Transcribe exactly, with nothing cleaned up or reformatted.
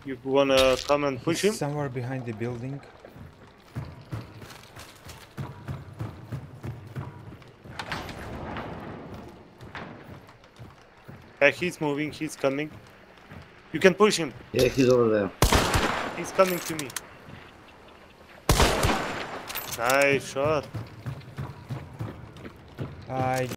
You wanna come and push He's him? somewhere behind the building. Yeah, he's moving, he's coming. You can push him. Yeah, he's over there. He's coming to me. Nice shot. I